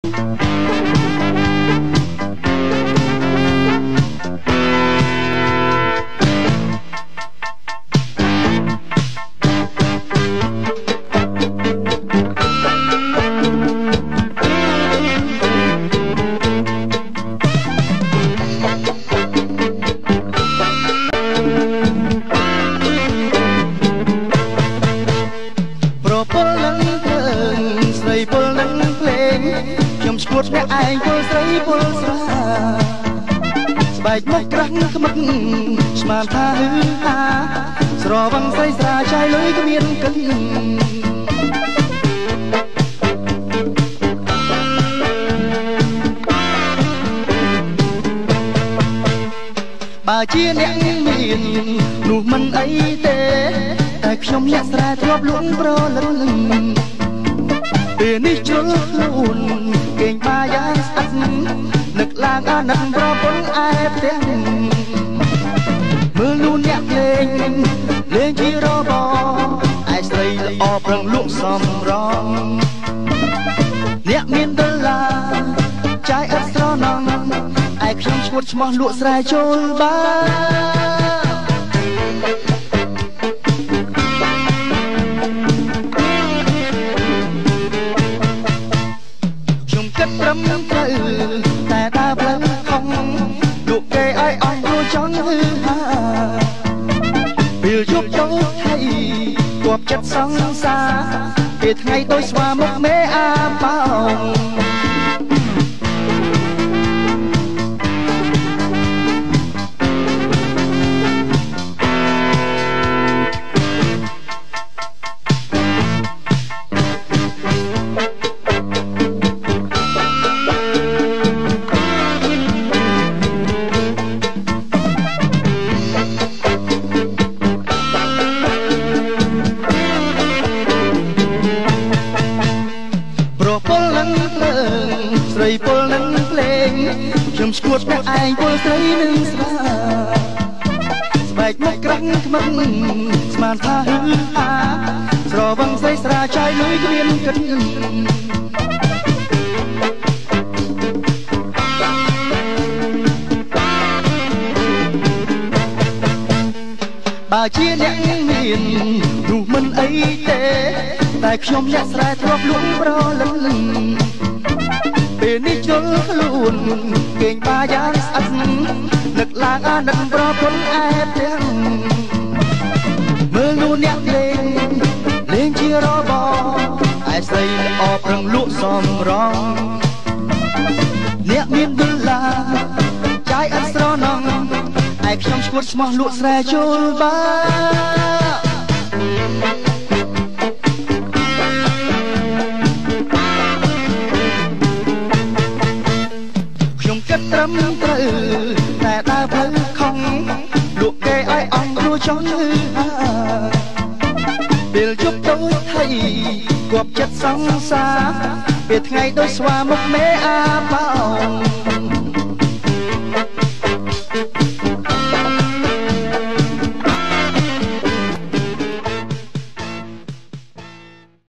ស្បែកមុខក្រាស់ក្មឹកស្មានថាហឺហាស្រវឹងស្រីស្រាចាយលុយគ្មានកិនបើជាអ្នកមាននោះមិនអីទេតែខ្ញុំអ្នកស្រែធ្លាប់លួងប្រលឹងពេលនេះជ្រុលខ្លួនគេងបាយ៉ាងស្អិតនឹកឡើងអាណិតប្រពន្ធឯផ្ទះមើលលូនអ្នកលេងជារបឯស្រីល្អប្រឹងលក់សំរងអ្នកមានដុល្លារចាយឥតស្រណងឯខ្ញុំឈួតឈ្មោះលក់ស្រែចូលបាខ្ញុំគិតត្រឹមត្រូវតែដើរផ្លូវខំលក់គេឲ្យអស់គួរចង់ហឺហាពេលយប់ទៅថៃគប់ចិត្តសង្សារពេលថ្ងៃដូចស្វាមុខមេអាប៉ោងស្រីពលនឹងភ្លេងខ្ញុំស្គួតតែឯងពលស្រីនឹងស្រាស្បែកមុខក្រាស់ខ្មឹងស្មានថាហឺហាស្រវឹងស្រីស្រាចាយលុយគ្មានកិនបើជាអ្នកមាននោះមិនអីទេតែខ្ញុំអ្នកស្រែធ្លាប់លួងប្រលឹងពេលនេះជល់ខ្លួនគេងបាយ៉ាងស្អិតនឹកឡើងអាណិតប្រពន្ធឯផ្ទះមើលនោះអ្នកលេងជារបឯស្រីល្អប្រឹងលក់សំរងអ្នកមានដុល្លារចាយឥតស្រណងឯខ្ញុំឈួតឈ្មោះលក់ស្រែចូលបាត្រឹមត្រូវតែដើរផ្លូវខំលក់គេឲ្យអស់គ្រួចង់ហឺហាពេលយប់ទៅថៃគប់ចិត្តសង្សារពេលថ្ងៃដូចស្វាមុខមេអាប៉ោ